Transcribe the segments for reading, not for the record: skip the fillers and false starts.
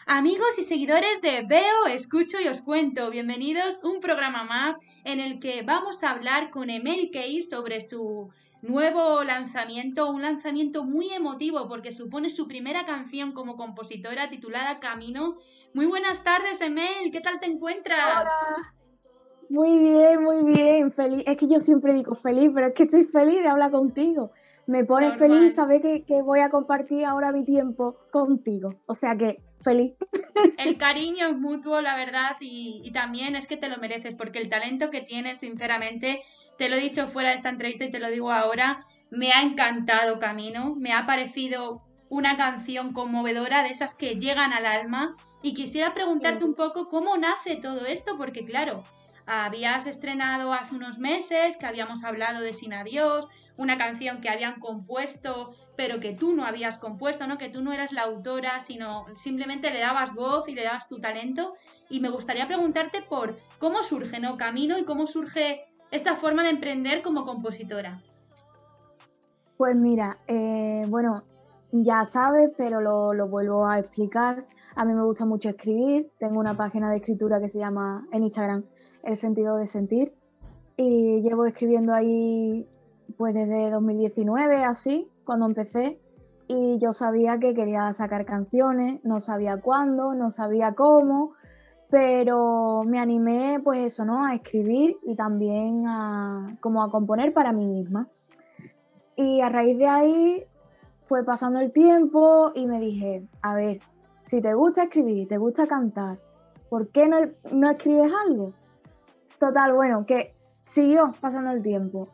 Amigos y seguidores de Veo, Escucho y Os Cuento, bienvenidos a un programa más en el que vamos a hablar con Emel Key sobre su nuevo lanzamiento, un lanzamiento muy emotivo porque supone su primera canción como compositora titulada Camino. Muy buenas tardes, Emel, ¿qué tal te encuentras? Hola, muy bien, feliz. Es que yo siempre digo feliz, pero es que estoy feliz de hablar contigo. Me pone feliz Normal. saber que voy a compartir ahora mi tiempo contigo. O sea que feliz. El cariño es mutuo, la verdad, y también es que te lo mereces, porque el talento que tienes, sinceramente, te lo he dicho fuera de esta entrevista y te lo digo ahora, me ha encantado Camino, me ha parecido una canción conmovedora de esas que llegan al alma y quisiera preguntarte un poco cómo nace todo esto, porque claro, habías estrenado hace unos meses, que habíamos hablado de Sin Adiós, una canción que habían compuesto pero que tú no habías compuesto, ¿no? Que tú no eras la autora, sino simplemente le dabas voz y le dabas tu talento. Y me gustaría preguntarte por cómo surge, ¿no? Camino y cómo surge esta forma de emprender como compositora. Pues mira, bueno, ya sabes, pero lo vuelvo a explicar. A mí me gusta mucho escribir. Tengo una página de escritura que se llama en Instagram El Sentido de Sentir. Y llevo escribiendo ahí pues desde 2019, así, cuando empecé. Y yo sabía que quería sacar canciones, no sabía cuándo, no sabía cómo, pero me animé pues eso, ¿no? A escribir y también como a componer para mí misma. Y a raíz de ahí fue pasando el tiempo y me dije, a ver, si te gusta escribir, te gusta cantar, ¿por qué no escribes algo? Total, bueno, que siguió pasando el tiempo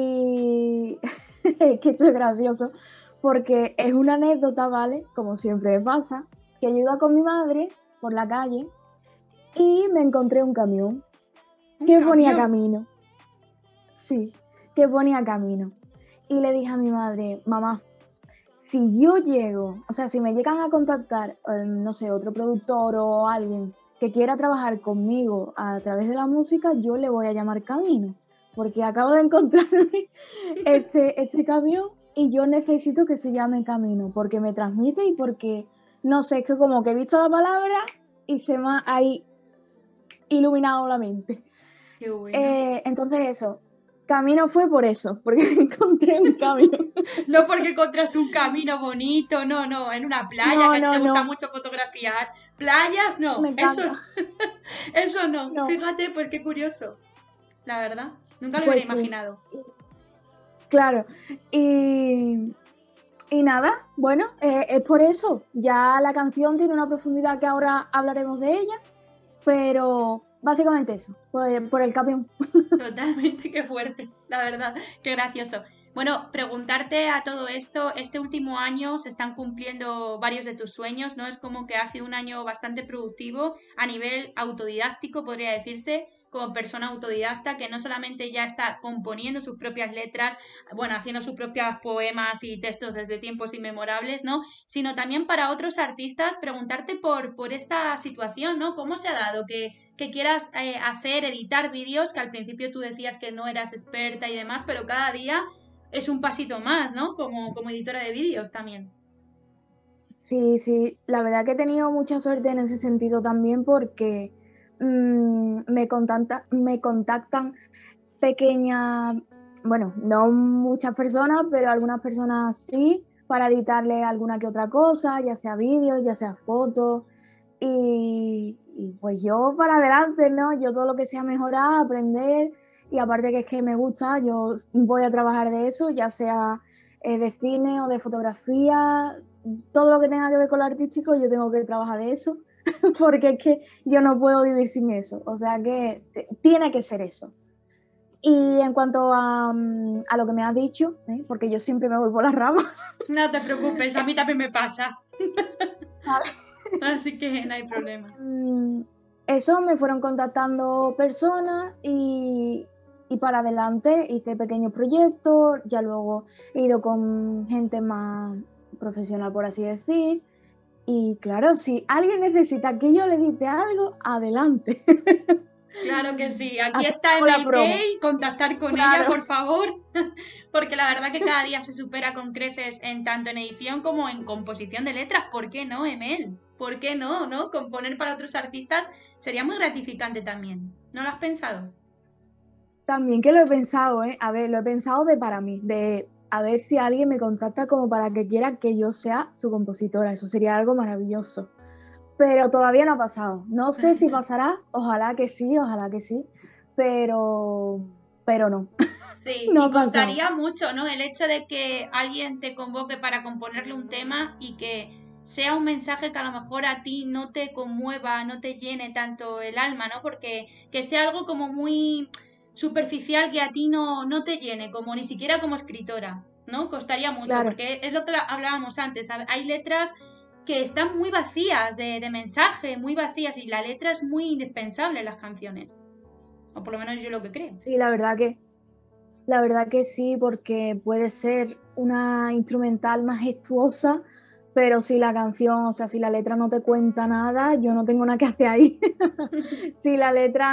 y es que esto es gracioso porque es una anécdota, ¿vale? Como siempre pasa, que yo iba con mi madre por la calle y me encontré un camión Un que ponía camión. camino. Sí, que ponía camino. Y le dije a mi madre, mamá, si yo llego, o sea, si me llegan a contactar, no sé, otro productor o alguien que quiera trabajar conmigo a través de la música, yo le voy a llamar Camino, porque acabo de encontrarme este camión y yo necesito que se llame Camino, porque me transmite y porque, no sé, es que como que he visto la palabra y se me ha ahí iluminado la mente. Qué bueno. Entonces eso, Camino fue por eso, porque encontré un camión. No porque encontraste un camino bonito, no, no, en una playa, No, que a ti no, te gusta no, mucho fotografiar. Playas, me no, eso, encanta. eso no. No, Fíjate, pues qué curioso, la verdad. Nunca lo hubiera pues sí, imaginado. claro. Y, y nada, bueno, es por eso. Ya la canción tiene una profundidad que ahora hablaremos de ella, pero básicamente eso, por el camión. Totalmente, qué fuerte, la verdad, qué gracioso. Bueno, preguntarte a todo esto, este último año se están cumpliendo varios de tus sueños, ¿no? Es como que ha sido un año bastante productivo a nivel autodidáctico, podría decirse, como persona autodidacta, que no solamente ya está componiendo sus propias letras, bueno, haciendo sus propios poemas y textos desde tiempos inmemorables, ¿no? Sino también para otros artistas, preguntarte por esta situación, ¿no? ¿Cómo se ha dado que quieras hacer, editar vídeos, que al principio tú decías que no eras experta y demás, pero cada día es un pasito más, ¿no? Como editora de vídeos también. Sí, sí, la verdad que he tenido mucha suerte en ese sentido también porque me contactan pequeñas, bueno, no muchas personas, pero algunas personas sí, para editarle alguna que otra cosa, ya sea vídeos, ya sea fotos. Y pues yo para adelante, ¿no? Yo todo lo que sea mejorar, aprender, y aparte que es que me gusta, yo voy a trabajar de eso, ya sea de cine o de fotografía, todo lo que tenga que ver con lo artístico, yo tengo que trabajar de eso, porque es que yo no puedo vivir sin eso, o sea que tiene que ser eso. Y en cuanto a lo que me has dicho, porque yo siempre me voy por las ramas, No te preocupes, a mí también me pasa. Así que no hay problema. eso me fueron contactando personas y para adelante hice pequeños proyectos, ya luego he ido con gente más profesional, por así decir. Y claro, si alguien necesita que yo le edite algo, adelante. Claro que sí, aquí está Hacemos la MLK, promo. contactar con ella, Claro. por favor, porque la verdad que cada día se supera con creces en tanto en edición como en composición de letras, ¿por qué no, Emel? ¿por qué no? ¿No? Componer para otros artistas sería muy gratificante también. ¿No lo has pensado? También que lo he pensado, ¿eh? A ver, lo he pensado de para mí, de a ver si alguien me contacta como para que quiera que yo sea su compositora. Eso sería algo maravilloso. Pero todavía no ha pasado. No sé si pasará, ojalá que sí, pero, pero no, Sí, no y ha pasado. costaría mucho, ¿no? El hecho de que alguien te convoque para componerle un tema y que sea un mensaje que a lo mejor a ti no te conmueva, no te llene tanto el alma, ¿no? Porque que sea algo como muy superficial que a ti no te llene, como ni siquiera como escritora, ¿no? Costaría mucho, Claro, porque es lo que hablábamos antes, hay letras que están muy vacías de mensaje, muy vacías, y la letra es muy indispensable en las canciones, o por lo menos yo lo que creo. sí, la verdad que sí, porque puede ser una instrumental majestuosa, pero si la canción, o sea, si la letra no te cuenta nada, yo no tengo nada que hacer ahí. Si la letra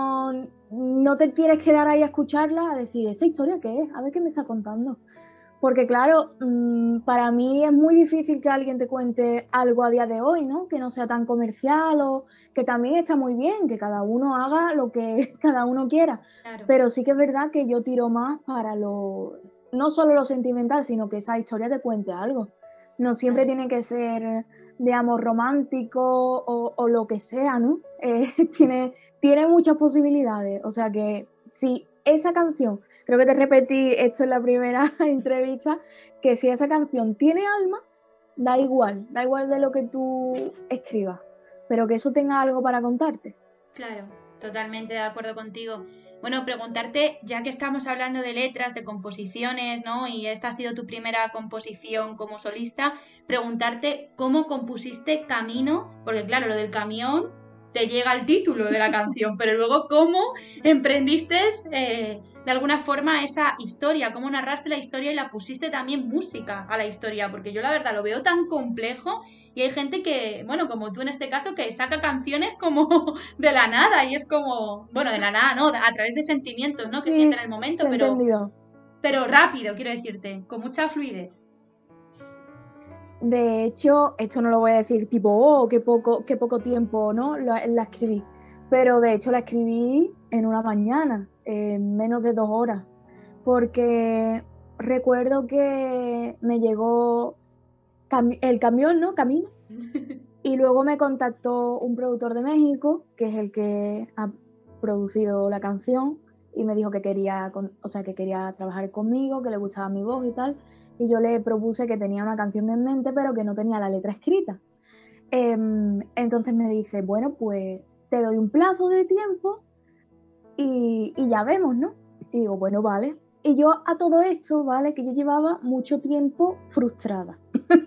no te quieres quedar ahí a escucharla, a decir, ¿esta historia qué es? A ver qué me está contando. Porque claro, para mí es muy difícil que alguien te cuente algo a día de hoy, ¿no? Que no sea tan comercial o que también está muy bien, que cada uno haga lo que cada uno quiera. Claro. Pero sí que es verdad que yo tiro más para no solo lo sentimental, sino que esa historia te cuente algo. No siempre Claro. tiene que ser de amor romántico o lo que sea, ¿no? Tiene muchas posibilidades. O sea que si esa canción, creo que te repetí esto en la primera entrevista, que si esa canción tiene alma, da igual de lo que tú escribas, pero que eso tenga algo para contarte. Claro, totalmente de acuerdo contigo. Bueno, preguntarte, ya que estamos hablando de letras, de composiciones, ¿no? Y esta ha sido tu primera composición como solista, preguntarte cómo compusiste Camino, porque claro, lo del camión te llega al título de la canción, pero luego cómo emprendiste de alguna forma esa historia, cómo narraste la historia y la pusiste también música a la historia, porque yo la verdad lo veo tan complejo y hay gente que, bueno, como tú en este caso, que saca canciones como de la nada y es como, bueno, de la nada, ¿no? A través de sentimientos, ¿no? Que sienten Sí, en el momento, te he entendido. pero rápido, quiero decirte, con mucha fluidez. De hecho, esto no lo voy a decir tipo, oh, qué poco tiempo, ¿no? La escribí. Pero de hecho la escribí en una mañana, en menos de 2 horas, porque recuerdo que me llegó el camión, ¿no? Camino. Y luego me contactó un productor de México, que es el que ha producido la canción, y me dijo que quería, o sea, que quería trabajar conmigo, que le gustaba mi voz y tal. Y yo le propuse que tenía una canción en mente, pero que no tenía la letra escrita. Entonces me dice, bueno, pues te doy un plazo de tiempo y ya vemos, ¿no? Y digo, bueno, vale. Y yo a todo esto, ¿vale? Que yo llevaba mucho tiempo frustrada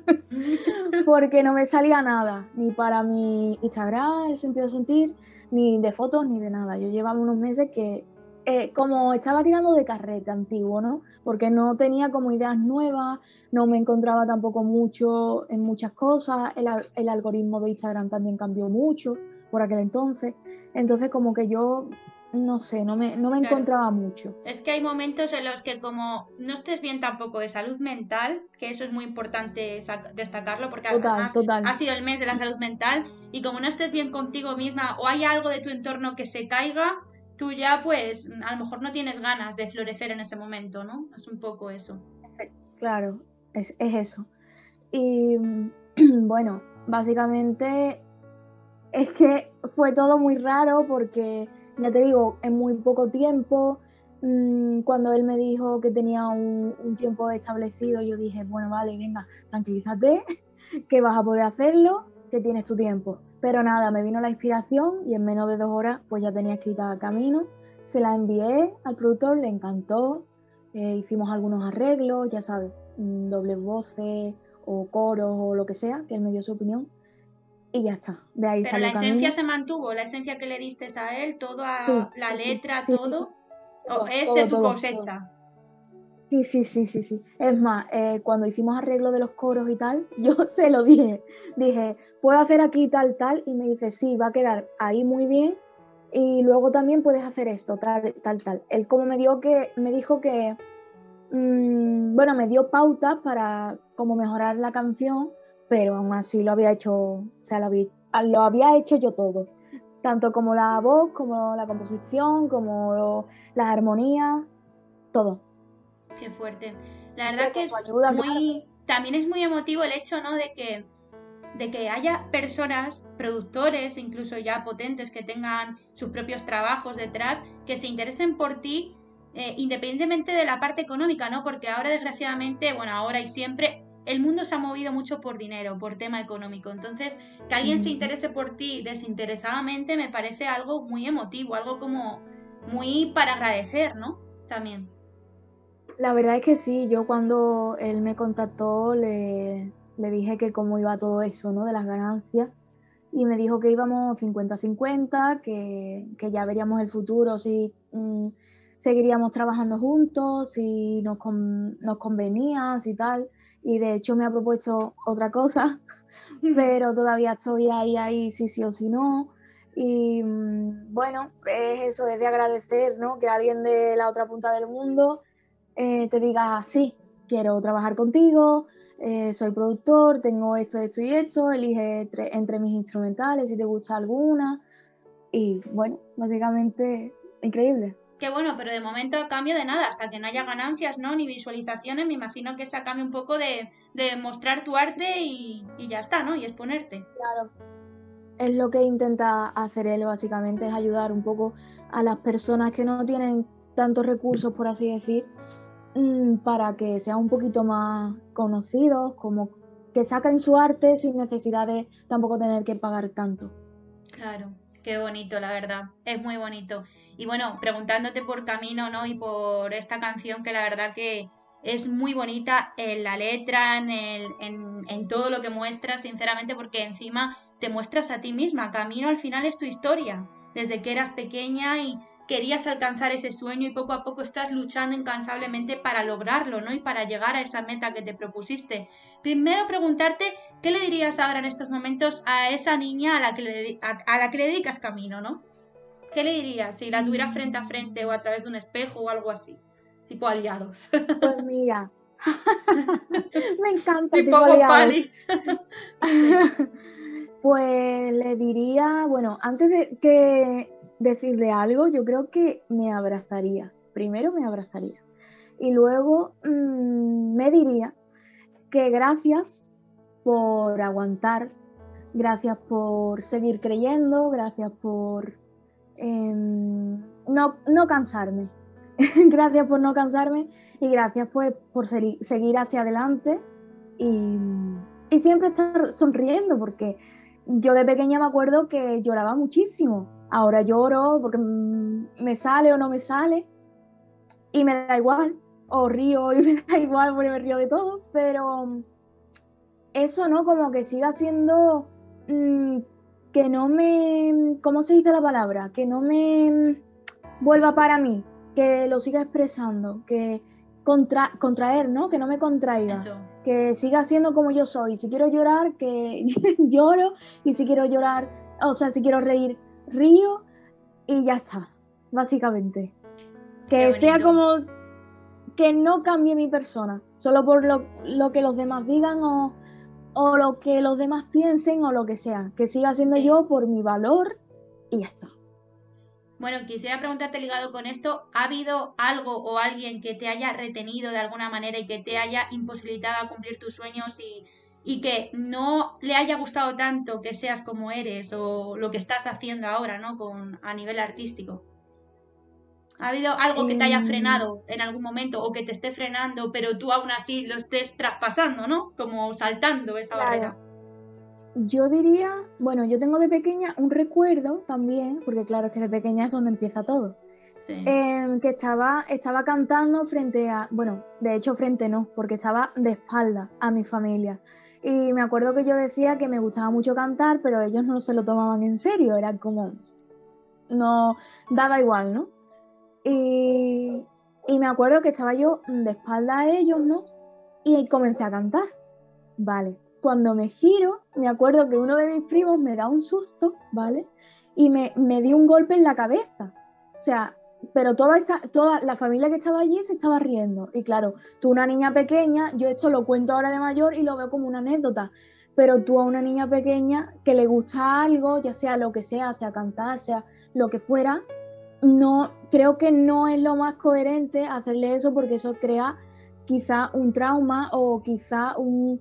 porque no me salía nada, ni para mi Instagram, el sentido de sentir, ni de fotos, ni de nada. Yo llevaba unos meses que, como estaba tirando de carrete antiguo, ¿no? Porque no tenía como ideas nuevas, no me encontraba tampoco mucho en muchas cosas, el algoritmo de Instagram también cambió mucho por aquel entonces. Entonces como que yo, no sé, no me Claro. encontraba mucho. Es que hay momentos en los que como no estés bien tampoco de salud mental, que eso es muy importante destacarlo, porque Total, además ha total. sido el mes de la salud mental, y como no estés bien contigo misma o hay algo de tu entorno que se caiga, tú ya pues a lo mejor no tienes ganas de florecer en ese momento, ¿no? Es un poco eso. Claro, es eso. Y bueno, básicamente es que fue todo muy raro porque, ya te digo, en muy poco tiempo, cuando él me dijo que tenía un tiempo establecido, yo dije, bueno, vale, venga, tranquilízate, que vas a poder hacerlo, que tienes tu tiempo. Pero nada, me vino la inspiración y en menos de 2 horas pues ya tenía escrita Camino, se la envié al productor, le encantó, hicimos algunos arreglos, ya sabes, dobles voces o coros o lo que sea, que él me dio su opinión y ya está. De ahí Pero la salió esencia Camino. se mantuvo, la esencia que le diste a él, toda Sí, la sí, sí, letra, sí, sí, sí. todo, Todo, es de todo, tu todo, todo. cosecha. Sí, sí, sí, sí, sí. Es más, cuando hicimos arreglo de los coros y tal, yo se lo dije. Dije, ¿puedo hacer aquí tal, tal? Y me dice, sí, va a quedar ahí muy bien. Y luego también puedes hacer esto, tal, tal, tal. Él como me dijo que, bueno, me dio pautas para como mejorar la canción, pero aún así lo había hecho, o sea, lo había hecho yo todo, tanto como la voz, como la composición, como las armonías, todo. Qué fuerte. La verdad Siempre que con su es ayuda, claro. muy, también es muy emotivo el hecho, ¿no? De que haya personas, productores, incluso ya potentes, que tengan sus propios trabajos detrás, que se interesen por ti, independientemente de la parte económica, ¿no? Porque ahora, desgraciadamente, bueno, ahora y siempre, el mundo se ha movido mucho por dinero, por tema económico. Entonces, que alguien se Ujú. interese por ti desinteresadamente me parece algo muy emotivo, algo como muy para agradecer, ¿no? También. La verdad es que sí, yo cuando él me contactó le dije que cómo iba todo eso, ¿no? De las ganancias. Y me dijo que íbamos 50-50, que ya veríamos el futuro, si seguiríamos trabajando juntos, si nos convenía, si tal. Y de hecho me ha propuesto otra cosa, pero todavía estoy ahí, sí, sí o sí no. Y bueno, es eso, es de agradecer, ¿no? Que alguien de la otra punta del mundo te diga, sí, quiero trabajar contigo, soy productor, tengo esto, esto y esto, elige entre mis instrumentales si te gusta alguna. Y bueno, básicamente, increíble. Qué bueno, pero de momento a cambio de nada, hasta que no haya ganancias, ¿no? Ni visualizaciones, me imagino que es a cambio un poco de mostrar tu arte y ya está, ¿no? Y exponerte. Claro. Es lo que intenta hacer él, básicamente, es ayudar un poco a las personas que no tienen tantos recursos, por así decir, para que sean un poquito más conocidos, como que saquen su arte sin necesidad de tampoco tener que pagar tanto. Claro, qué bonito, la verdad. Es muy bonito. Y bueno, preguntándote por Camino, ¿no? Y por esta canción que la verdad que es muy bonita en la letra, en todo lo que muestras, sinceramente, porque encima te muestras a ti misma. Camino al final es tu historia. Desde que eras pequeña y querías alcanzar ese sueño y poco a poco estás luchando incansablemente para lograrlo, ¿no? Y para llegar a esa meta que te propusiste. Primero preguntarte ¿qué le dirías ahora en estos momentos a esa niña a la que le dedicas Camino, ¿no? ¿Qué le dirías si la tuvieras frente a frente o a través de un espejo o algo así? Tipo aliados. Pues mira, me encanta, Tipo tipo aliados. Gopali. Sí. Pues le diría, bueno, antes de que decirle algo, yo creo que me abrazaría. Primero me abrazaría. Y luego me diría que gracias por aguantar, gracias por seguir creyendo, gracias por no cansarme. Gracias por no cansarme y gracias pues por seguir hacia adelante y, y siempre estar sonriendo porque yo de pequeña me acuerdo que lloraba muchísimo. Ahora lloro porque me sale o no me sale y me da igual, o río y me da igual porque me río de todo, pero eso, ¿no? Como que siga siendo que no me, ¿cómo se dice la palabra? Que no me vuelva para mí, que lo siga expresando, que contraer, ¿no? Que no me contraiga, Eso. que siga siendo como yo soy. Si quiero llorar, que lloro, y si quiero llorar, o sea, si quiero reír, río, y ya está, básicamente. Qué Que sea bonito. como que no cambie mi persona, solo por lo que los demás digan o lo que los demás piensen o lo que sea, que siga siendo Sí. yo por mi valor y ya está. Bueno, quisiera preguntarte ligado con esto, ¿ha habido algo o alguien que te haya retenido de alguna manera y que te haya imposibilitado a cumplir tus sueños y que no le haya gustado tanto que seas como eres o lo que estás haciendo ahora, ¿no? A nivel artístico. ¿Ha habido algo que te haya Em, frenado en algún momento o que te esté frenando, pero tú aún así lo estés traspasando, ¿no? Como saltando esa barrera. claro, yo diría, bueno, yo tengo de pequeña un recuerdo también, porque claro, es que de pequeña es donde empieza todo, Sí. que estaba cantando frente a, bueno, de hecho frente no, porque estaba de espalda a mi familia. Y me acuerdo que yo decía que me gustaba mucho cantar, pero ellos no se lo tomaban en serio, era como, no, daba igual, ¿no? Y, y me acuerdo que estaba yo de espalda a ellos, ¿no? Y comencé a cantar. Vale. Cuando me giro, me acuerdo que uno de mis primos me da un susto, ¿vale? Y me dio un golpe en la cabeza. O sea, pero toda la familia que estaba allí se estaba riendo. Y claro, tú una niña pequeña, yo esto lo cuento ahora de mayor y lo veo como una anécdota. pero tú a una niña pequeña que le gusta algo, ya sea lo que sea cantar, sea lo que fuera, no, creo que no es lo más coherente hacerle eso porque eso crea quizá un trauma o quizá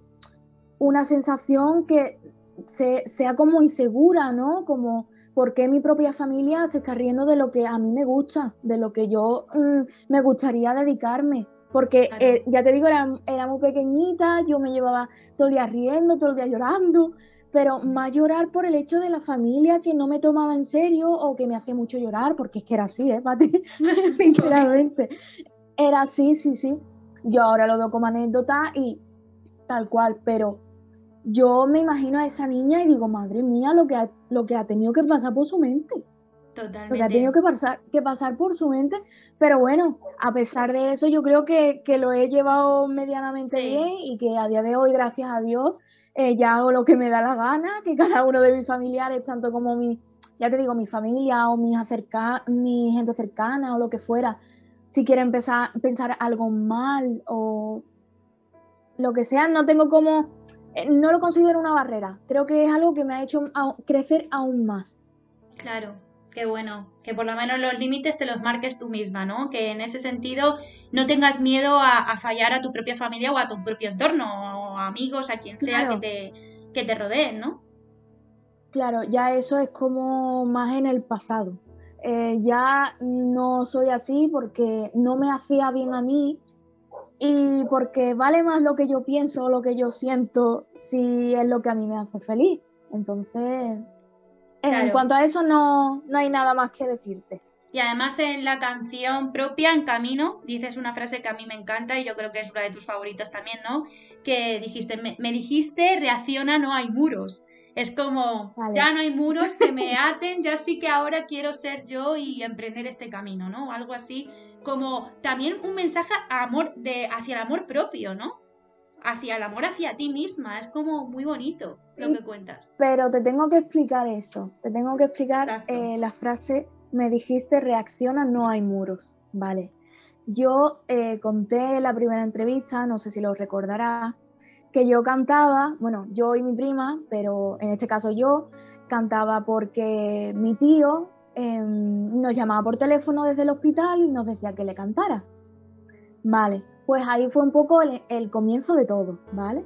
una sensación que sea como insegura, ¿no? Como, ¿por qué mi propia familia se está riendo de lo que a mí me gusta, de lo que yo me gustaría dedicarme? Porque Claro. ya te digo, era muy pequeñita, yo me llevaba todo el día riendo, todo el día llorando, pero más llorar por el hecho de la familia que no me tomaba en serio o que me hacía mucho llorar, porque es que era así, Pati? Pobre. Literalmente. Era así, sí, sí. Yo ahora lo veo como anécdota y tal cual, pero yo me imagino a esa niña y digo, madre mía, lo que ha tenido que pasar por su mente, lo que ha tenido Totalmente. que pasar por su mente, pero bueno, a pesar de eso, yo creo que lo he llevado medianamente bien Sí, y que a día de hoy, gracias a Dios, ya hago lo que me da la gana, que cada uno de mis familiares, tanto como ya te digo, mi familia o mi gente cercana o lo que fuera, si quieren pensar algo mal o lo que sea, no tengo como, no lo considero una barrera. Creo que es algo que me ha hecho crecer aún más. claro. Qué bueno. Que por lo menos los límites te los marques tú misma, ¿no? Que en ese sentido no tengas miedo a fallar a tu propia familia o a tu propio entorno, o a amigos, a quien sea Claro, que te rodeen, ¿no? claro, ya eso es como más en el pasado. Ya no soy así porque no me hacía bien a mí y porque vale más lo que yo pienso o lo que yo siento si es lo que a mí me hace feliz. Entonces, en Claro. cuanto a eso no hay nada más que decirte. Y además en la canción propia, En Camino, dices una frase que a mí me encanta y yo creo que es una de tus favoritas también, ¿no? Que dijiste, me dijiste, reacciona, no hay muros. Es como, Vale. ya no hay muros que me aten, ya sí que ahora quiero ser yo y emprender este camino, ¿no? Algo así, como también un mensaje hacia el amor propio, ¿no? Hacia el amor hacia ti misma. Es como muy bonito lo que Sí, cuentas. pero te tengo que explicar eso. Te tengo que explicar Exacto. la frase, me dijiste, reacciona, no hay muros. Vale. Yo conté en la primera entrevista, no sé si lo recordarás, que yo cantaba, bueno, yo y mi prima, pero en este caso yo cantaba porque mi tío nos llamaba por teléfono desde el hospital y nos decía que le cantara. Vale, pues ahí fue un poco el comienzo de todo, ¿vale?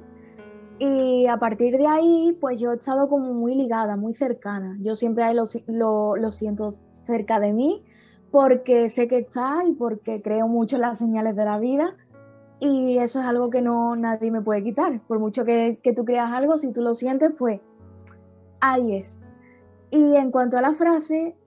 Y a partir de ahí, pues yo he estado como muy ligada, muy cercana. Yo siempre a él lo siento cerca de mí porque sé que está y porque creo mucho en las señales de la vida y eso es algo que no nadie me puede quitar. Por mucho que tú creas algo, si tú lo sientes, pues ahí es. Y en cuanto a la frase,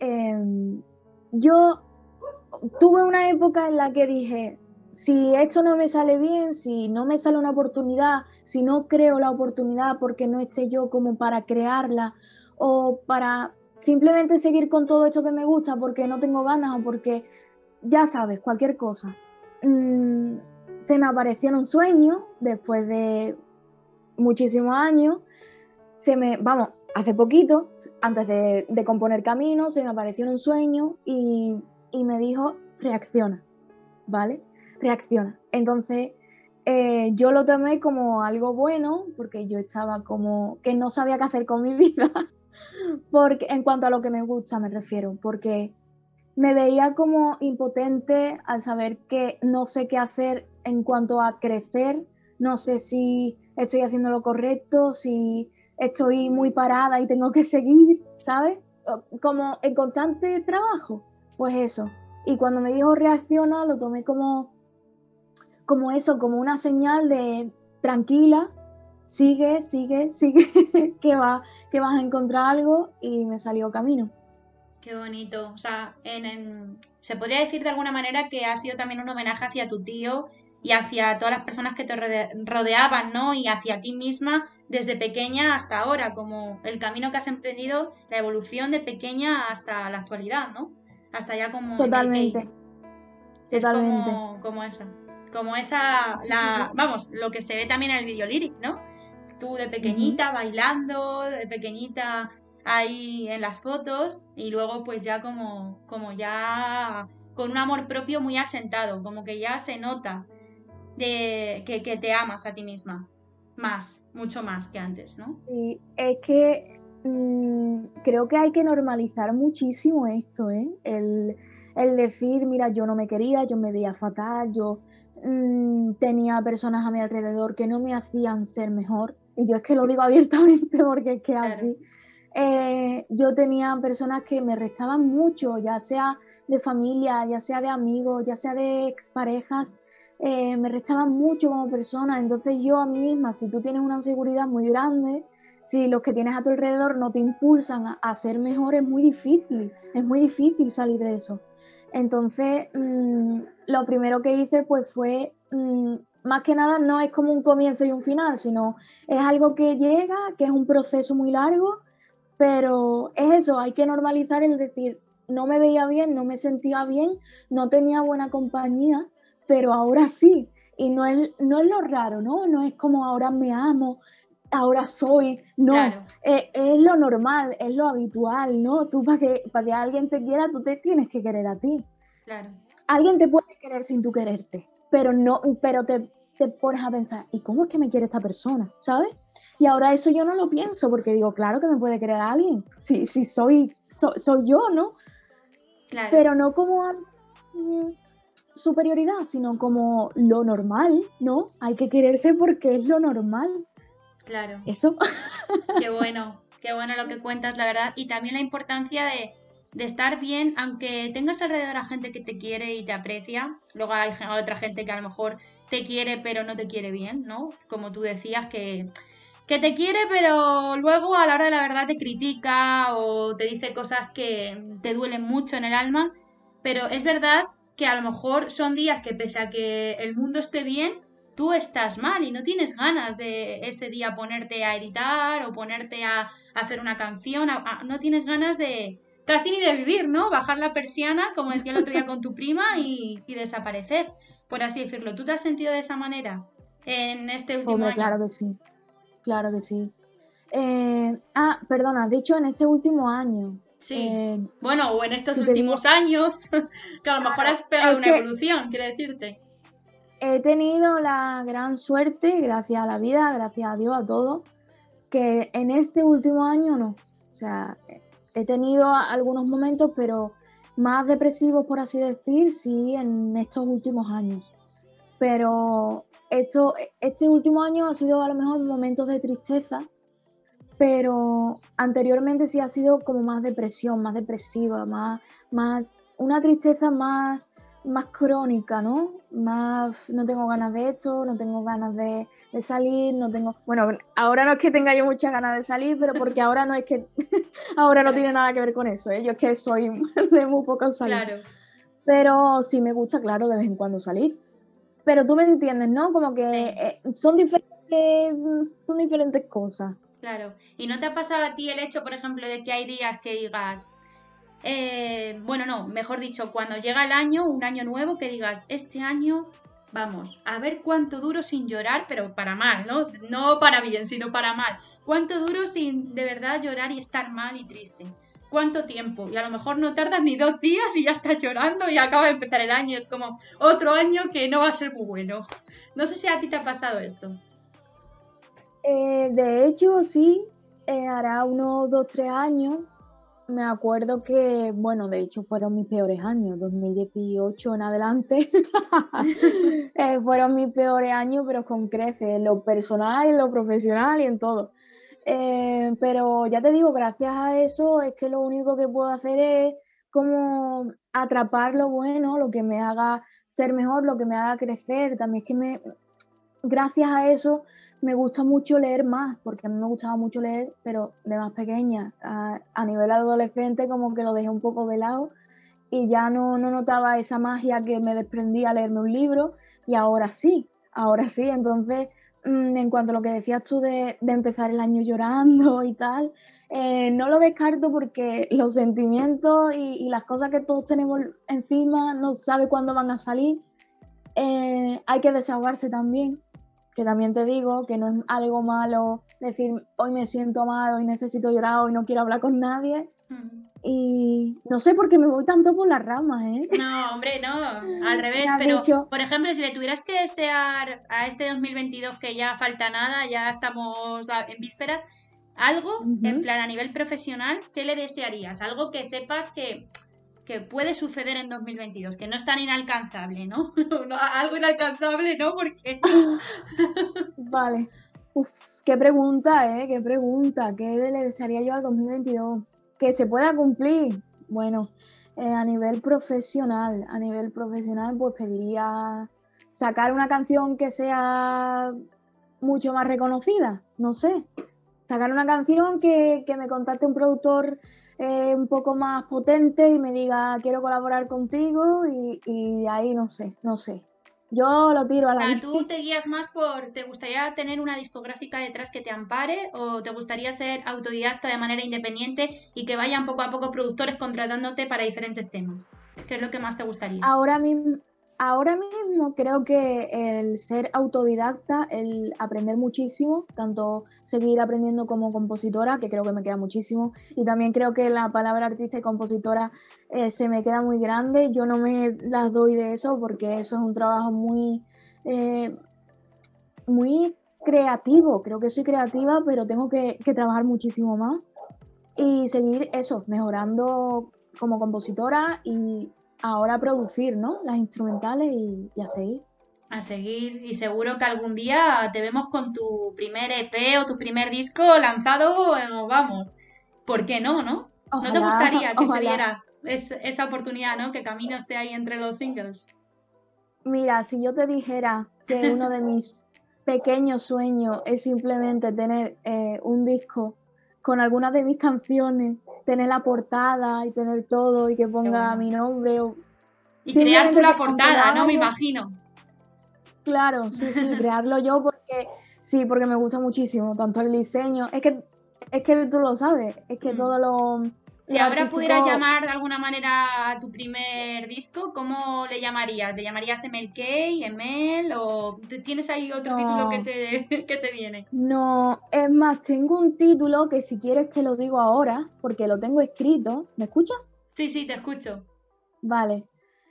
yo tuve una época en la que dije, si esto no me sale bien, si no me sale una oportunidad, si no creo la oportunidad porque no esté yo como para crearla o para simplemente seguir con todo esto que me gusta porque no tengo ganas o porque, ya sabes, cualquier cosa. Mm, Se me apareció en un sueño después de muchísimos años, vamos, hace poquito, antes de componer Camino, se me apareció en un sueño y me dijo, reacciona, ¿vale? Reacciona. Entonces, yo lo tomé como algo bueno, porque yo estaba como que no sabía qué hacer con mi vida, porque en cuanto a lo que me gusta me refiero, porque me veía como impotente al saber que no sé qué hacer en cuanto a crecer, no sé si estoy haciendo lo correcto, si estoy muy parada y tengo que seguir, ¿sabes? Como en constante trabajo, pues eso. Y cuando me dijo reacciona, lo tomé como eso, como una señal de tranquila, sigue, sigue, sigue, que vas a encontrar algo y me salió camino. Qué bonito. O sea, se podría decir de alguna manera que ha sido también un homenaje hacia tu tío y hacia todas las personas que te rodeaban, ¿no? Y hacia ti misma desde pequeña hasta ahora, como el camino que has emprendido, la evolución de pequeña hasta la actualidad, ¿no? Hasta ya como en el Totalmente, Kane. Es totalmente. como esa. Como esa, Sí, sí, sí. vamos, lo que se ve también en el video lyric, ¿no? Tú de Ujú. pequeñita bailando, de pequeñita ahí en las fotos y luego pues ya como ya con un amor propio muy asentado, como que ya se nota que te amas a ti misma. Más, mucho más que antes, ¿no? Sí, es que creo que hay que normalizar muchísimo esto, ¿eh? El decir, mira, yo no me quería, yo me veía fatal, yo tenía personas a mi alrededor que no me hacían ser mejor. Y yo es que lo digo abiertamente porque es que es Claro, así. Yo tenía personas que me restaban mucho, ya sea de familia, ya sea de amigos, ya sea de exparejas, me restaban mucho como persona. Entonces yo a mí misma, si tú tienes una inseguridad muy grande, si los que tienes a tu alrededor no te impulsan a ser mejor, es muy difícil salir de eso. Entonces, lo primero que hice pues fue, más que nada no es como un comienzo y un final, sino es algo que llega, que es un proceso muy largo, pero es eso, hay que normalizar el decir, no me veía bien, no me sentía bien, no tenía buena compañía, pero ahora sí. Y no es lo raro, ¿no? No es como ahora me amo, ahora soy, no, claro, es lo normal, es lo habitual, ¿no? Tú para que alguien te quiera, tú te tienes que querer a ti. claro. Alguien te puede querer sin tú quererte, pero no, pero te pones a pensar, ¿y cómo es que me quiere esta persona? ¿Sabes? Y ahora eso yo no lo pienso porque digo, claro que me puede querer alguien, si soy yo, ¿no? Claro, Pero no como superioridad, sino como lo normal, ¿no? Hay que quererse porque es lo normal. claro. Eso. Qué bueno lo que cuentas, la verdad. Y también la importancia de estar bien, aunque tengas alrededor a gente que te quiere y te aprecia. Luego hay otra gente que a lo mejor te quiere pero no te quiere bien, ¿no? Como tú decías, que te quiere pero luego a la hora de la verdad te critica o te dice cosas que te duelen mucho en el alma. Pero es verdad que a lo mejor son días que pese a que el mundo esté bien, tú estás mal y no tienes ganas de ese día ponerte a editar o ponerte a hacer una canción, no tienes ganas de casi ni de vivir, ¿no? Bajar la persiana, como decía el otro día con tu prima, y desaparecer, por así decirlo. ¿Tú te has sentido de esa manera en este último Hombre, año? claro que sí, claro que sí. Perdona, has dicho en este último año. Sí. Eh, Bueno, o en estos si te digo, últimos años, que a lo mejor claro, has pegado es una que evolución, quiero decirte. he tenido la gran suerte, gracias a la vida, gracias a Dios, a todo, que en este último año no. O sea, he tenido algunos momentos, pero más depresivos, por así decir, sí, en estos últimos años. Pero este último año ha sido a lo mejor momentos de tristeza, pero anteriormente sí ha sido como más depresión, más depresiva, más una tristeza más crónica, ¿no? Más no tengo ganas de esto, no tengo ganas de salir, no tengo. Bueno, ahora no es que tenga yo muchas ganas de salir, pero porque ahora no es que. Ahora no tiene Claro, nada que ver con eso, ¿eh? Yo es que soy de muy poco salir. claro. Pero sí me gusta, claro, de vez en cuando salir. Pero tú me entiendes, ¿no? Como que Sí. son diferentes cosas. Claro. ¿Y no te ha pasado a ti el hecho, por ejemplo, de que hay días que digas, bueno, no, mejor dicho, cuando llega el año, un año nuevo, que digas, este año, vamos, a ver cuánto duro sin llorar, pero para mal, ¿no? No para bien, sino para mal. ¿Cuánto duro sin de verdad llorar y estar mal y triste? ¿Cuánto tiempo? Y a lo mejor no tardas ni 2 días y ya estás llorando y acaba de empezar el año. Es como otro año que no va a ser muy bueno. No sé si a ti te ha pasado esto. De hecho, sí, hará unos 2, 3 años. Me acuerdo que, bueno, de hecho fueron mis peores años, 2018 en adelante. Fueron mis peores años, pero con creces, en lo personal, en lo profesional y en todo. Pero ya te digo, gracias a eso es que lo único que puedo hacer es como atrapar lo bueno, lo que me haga ser mejor, lo que me haga crecer. También es que gracias a eso me gusta mucho leer más, porque a mí me gustaba mucho leer, pero de más pequeña. A nivel adolescente como que lo dejé un poco de lado y ya no notaba esa magia que me desprendía leerme un libro y ahora sí, ahora sí. Entonces, en cuanto a lo que decías tú de empezar el año llorando y tal, no lo descarto porque los sentimientos y las cosas que todos tenemos encima no sabe cuándo van a salir. Hay que desahogarse también, que también te digo que no es algo malo decir hoy me siento mal, hoy necesito llorar, hoy no quiero hablar con nadie. Y no sé por qué me voy tanto por las ramas, ¿eh? No, hombre, no, al Me revés, has pero dicho, por ejemplo, si le tuvieras que desear a este 2022 que ya falta nada, ya estamos en vísperas, algo en ujú, plan a nivel profesional, ¿qué le desearías? Algo que sepas que puede suceder en 2022, que no es tan inalcanzable, ¿no? Algo inalcanzable, ¿no? Porque vale. Uf, qué pregunta, ¿eh? Qué pregunta. ¿Qué le desearía yo al 2022? Que se pueda cumplir. Bueno, a nivel profesional, pues pediría sacar una canción que sea mucho más reconocida, no sé. Sacar una canción que me contacte un productor un poco más potente y me diga quiero colaborar contigo y ahí no sé, no sé. Yo lo tiro al aire. tú te guías más por, ¿te gustaría tener una discográfica detrás que te ampare o te gustaría ser autodidacta de manera independiente y que vayan poco a poco productores contratándote para diferentes temas? ¿Qué es lo que más te gustaría? Ahora mismo, ahora mismo creo que el ser autodidacta, el aprender muchísimo, tanto seguir aprendiendo como compositora, que creo que me queda muchísimo, y también creo que la palabra artista y compositora se me queda muy grande. Yo no me las doy de eso porque eso es un trabajo eh, muy creativo. Creo que soy creativa, pero tengo que trabajar muchísimo más y seguir eso, mejorando como compositora y ahora producir, ¿no? Las instrumentales y a seguir. A seguir y seguro que algún día te vemos con tu primer EP o tu primer disco lanzado, vamos, ¿por qué no, no? ¿No te Ojalá, gustaría que se ojalá. diera esa oportunidad, ¿no? Que Camino esté ahí entre los singles. Mira, si yo te dijera que uno de mis pequeños sueños es simplemente tener un disco con algunas de mis canciones, tener la portada y tener todo y que Qué ponga bueno. mi nombre, o Y crear tú simplemente la aunque lo portada, haga ¿no? Me yo, imagino. claro, sí, sí, crearlo yo porque sí, porque me gusta muchísimo, tanto el diseño, es que tú lo sabes, es que Mm. todo Si lo ahora pudieras artístico, llamar de alguna manera a tu primer disco, ¿cómo le llamarías? ¿Le llamarías MLK, ML o tienes ahí otro título que no, te viene? no, es más, tengo un título que si quieres te lo digo ahora, porque lo tengo escrito, ¿me escuchas? Sí, sí, te escucho. Vale.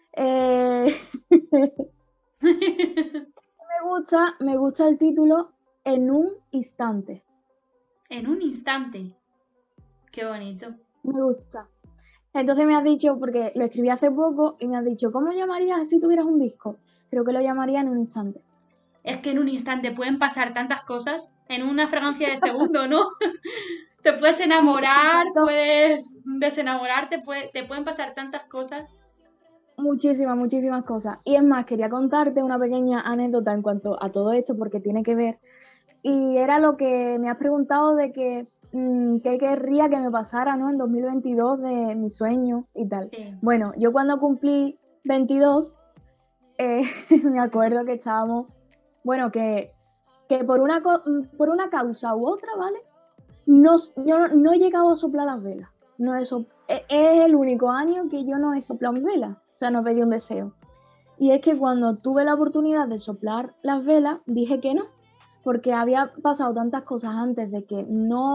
Me gusta el título En un instante, En un instante. Qué bonito. me gusta. Entonces me has dicho, porque lo escribí hace poco y me has dicho, ¿cómo lo llamarías si tuvieras un disco? Creo que lo llamaría En un instante. Es que en un instante pueden pasar tantas cosas. En una fragancia de segundo, ¿no? Te puedes Sí, es que enamorar, faltó puedes desenamorarte, te pueden pasar tantas cosas. muchísimas, muchísimas cosas. Y es más, quería contarte una pequeña anécdota en cuanto a todo esto, porque tiene que ver. Y era lo que me has preguntado de que qué querría que me pasara, ¿no? En 2022 de mi sueño y tal. Sí. Bueno, yo cuando cumplí 22, eh, me acuerdo que estábamos, bueno, que por una causa u otra, ¿vale? No, yo no he llegado a soplar las velas. No es el único año que yo no he soplado mis velas. O sea, no pedí un deseo. Y es que cuando tuve la oportunidad de soplar las velas, dije que no, porque había pasado tantas cosas antes de que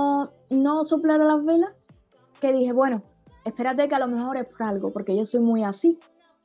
no soplara las velas, que dije, bueno, espérate que a lo mejor es por algo, porque yo soy muy así.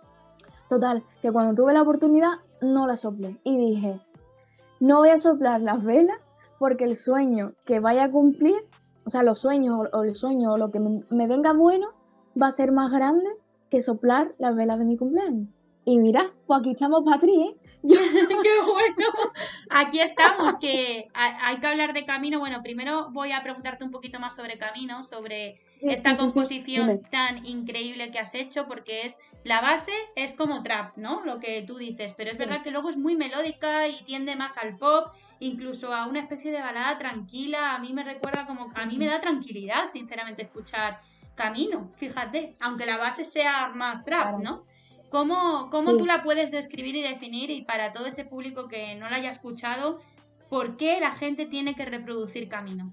Total, que cuando tuve la oportunidad, no la soplé. Y dije, no voy a soplar las velas porque el sueño que vaya a cumplir, o sea, los sueños o el sueño o lo que me venga bueno, va a ser más grande que soplar las velas de mi cumpleaños. Y mira, pues aquí estamos Patri, ¿eh? Yo, ¡Qué bueno! Aquí estamos, que hay que hablar de Camino. Bueno, primero voy a preguntarte un poquito más sobre Camino, sobre sí, sí, esta sí, sí, composición dime. tan increíble que has hecho, porque la base es como trap, ¿no? Lo que tú dices, pero es Sí, verdad que luego es muy melódica y tiende más al pop, incluso a una especie de balada tranquila. A mí me recuerda como, a mí me da tranquilidad, sinceramente, escuchar Camino, fíjate, aunque la base sea más trap, claro. ¿no? ¿Cómo tú Sí, la puedes describir y definir y para todo ese público que no la haya escuchado, por qué la gente tiene que reproducir Camino?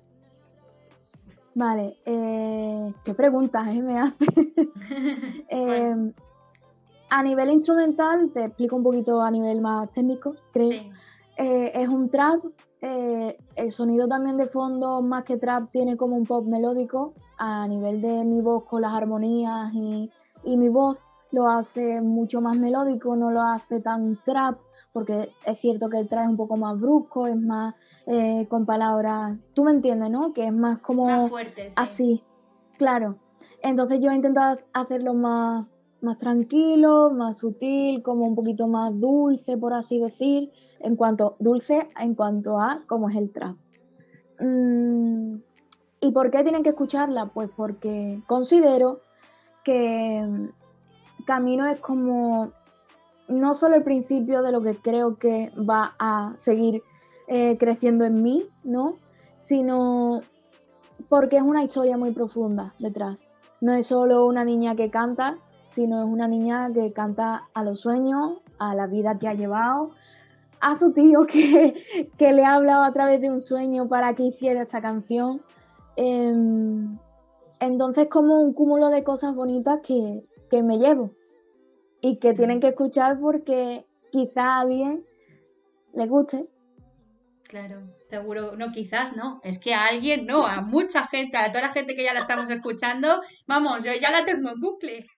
vale. ¿Qué preguntas me haces? Bueno, Eh, a nivel instrumental, te explico un poquito a nivel más técnico, creo. sí, Es un trap, el sonido también de fondo, más que trap, tiene como un pop melódico. a nivel de mi voz con las armonías y mi voz lo hace mucho más melódico, no lo hace tan trap, porque es cierto que el trap es un poco más brusco, es más con palabras, tú me entiendes, ¿no? Que es más Más como fuerte, sí. así, claro. Entonces yo he intentado hacerlo más tranquilo, más sutil, como un poquito más dulce, por así decir, dulce en cuanto a cómo es el trap. ¿Y por qué tienen que escucharla? Pues porque considero que Camino es como no solo el principio de lo que creo que va a seguir creciendo en mí, ¿no? Sino porque es una historia muy profunda detrás. No es solo una niña que canta, sino es una niña que canta a los sueños, a la vida que ha llevado, a su tío que le ha hablado a través de un sueño para que hiciera esta canción. Entonces, como un cúmulo de cosas bonitas que me llevo y que tienen que escuchar porque quizá a alguien le guste. Claro, seguro, no, quizás no, es que a alguien no, a mucha gente, a toda la gente que ya la estamos escuchando, vamos, yo ya la tengo en bucle.